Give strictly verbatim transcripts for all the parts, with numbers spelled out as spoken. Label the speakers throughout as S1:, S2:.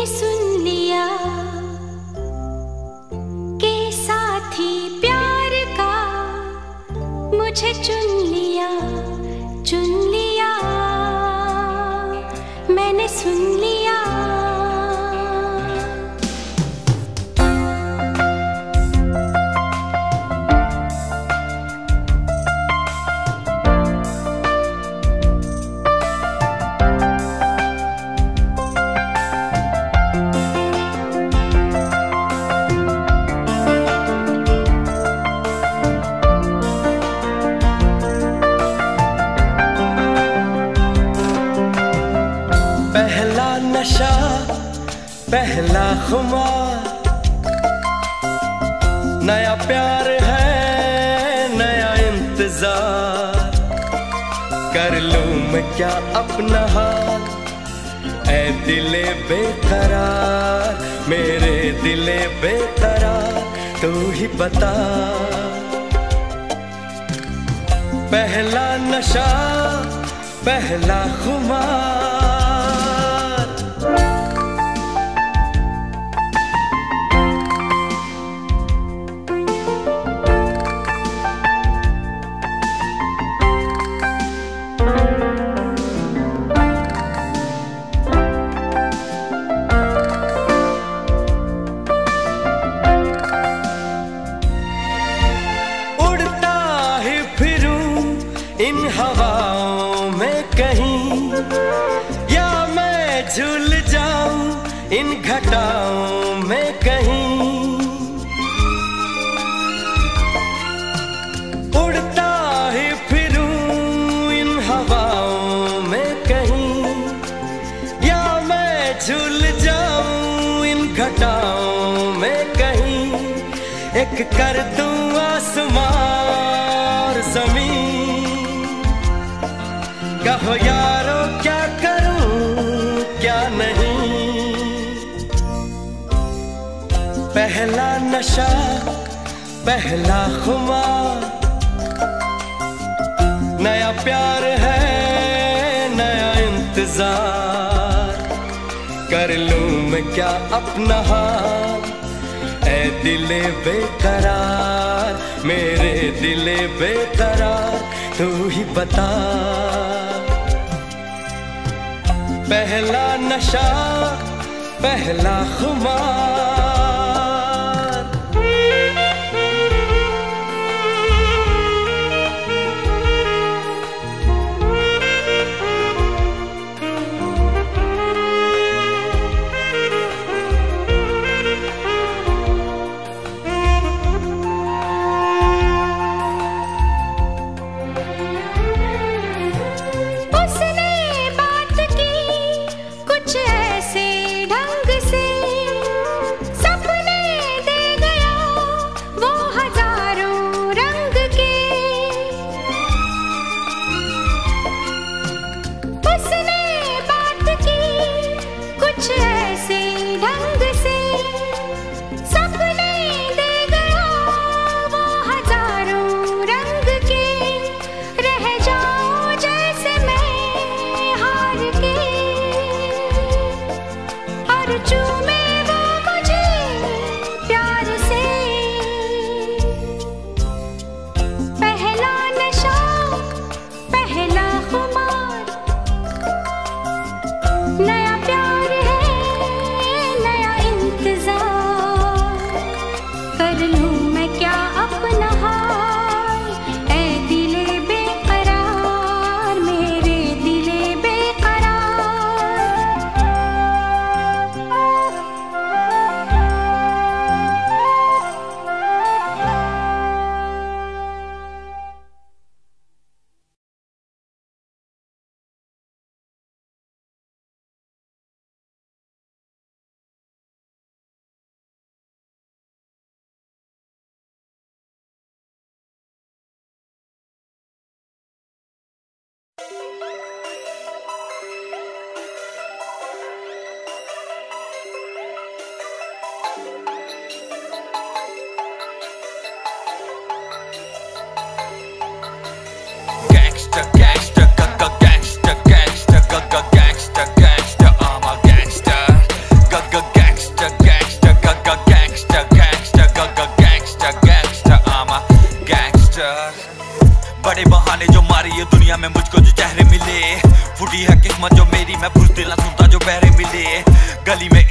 S1: मैंने सुन लिया के साथी प्यार का मुझे चुन लिया, चुन लिया, मैंने सुन लिया।
S2: पहला नशा, पहला खुमार, नया प्यार है, नया इंतजार। कर लूं मैं क्या अपना हाल, ऐ दिले बेकरार, मेरे दिले बेकरार, तू ही बता। पहला नशा, पहला खुमार, इन हवाओं में कहीं, या मैं झूल जाऊं इन घटाओं में कहीं। उड़ता ही फिरूं इन हवाओं में कहीं, या मैं झूल जाऊं इन घटाओं में कहीं। एक कर दूं आसमां और जमीन, कहो यारो क्या करूं क्या नहीं। पहला नशा, पहला खुमार, नया प्यार है, नया इंतजार। कर लूं मैं क्या अपना हाल, ऐ दिले बेकरार, मेरे दिले बेकरार, तू ही बता। पहला नशा, पहला खुमार।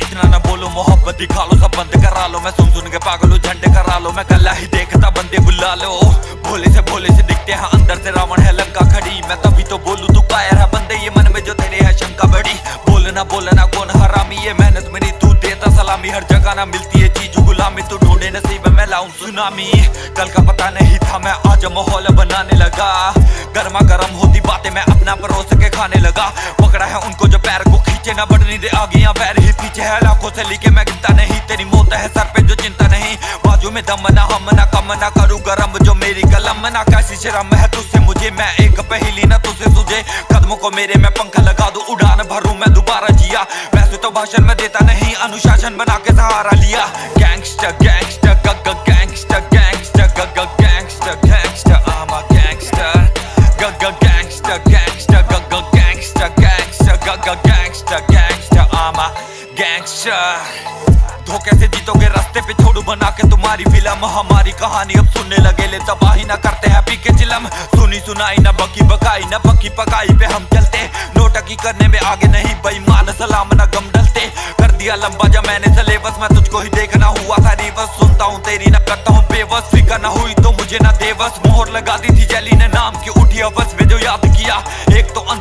S3: इतना ना बोलो, मोहब्बत दिखा लो, सब बंद करा लो। मैं सुन सुन के पागल हूँ, झंडे करा लो। मैं कल्ला ही देखता बंदे बुला लो। भोले से भोले से दिखते हैं, अंदर से रावण है लंका खड़ी। मैं तभी तो बोलूं तू कायर है बंदे, ये मन में जो तेरे है शंका बड़ी। बोलना बोलना कौन हरामी, ये मेहनत मेरी तू देता सलामी। हर जगह ना मिलती है चीज गुलामी, तू ढूंढे नसीब में लाऊं सुनामी। कल का पता नहीं था, मैं आज माहौल बनाने लगा। गर्मा गर्म होती बातें मैं अपना परोस के खाने लगा। पकड़ा है उनको जो पैर को खींचे, ना बढ़ने दे आगे या पैर ही पीछे है। लाखों से लिखे मैं गिनता नहीं, तेरी मौत है सर पे जो चिंता नहीं। बाजू में दम ना हम ना कम ना करूँ गरम जो मेरी कलम ना। कैसी शर्म है तुझसे मुझे, मैं एक पहेली ना तुझसे तुझे। कदमों को मेरे मैं पंखा लगा दूं, उड़ान भरूं मैं दोबारा जिया। वैसे तो भाषण में देता नहीं, अनुशासन बना के सहारा लिया। गैंगस्टर गैंगस्टर गग गैंगस्टर गैंगस्टर गग gangster gangster I'm a gangster गग गैंगस्टर गैंगस्टर गग गैंगस्टर गैंगस्टर गग gangster gangster I'm a gangster। धोखे से जीतोगे रास्ते पे छोड़ू बना के तुम्हारी फिल्म। हमारी कहानी अब सुनने लगे, ले तबाही ना करते हैं पी के चिलम। सुनी सुनाई ना बकी बकाई ना पक्की पकाई पे हम चलते। नोटकी करने में आगे नहीं बेईमान, सलाम ना गम डलते। कर दिया लंबा जब मैंने सिलेबस, मैं तुझको ही देखना हुआ था रिवर्स। सुनता हूँ तेरी ना करता हूँ बेबस, फिकर ना हुई तो मुझे ना देवस। मोहर लगा दी थी जैली ने नाम की, उठी बस में जो याद किया।